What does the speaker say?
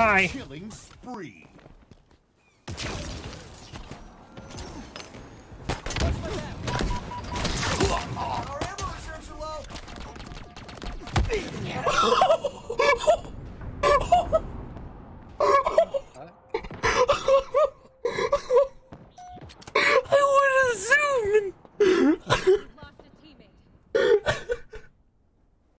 Hi. Killing spree. Our ammo reserves are low.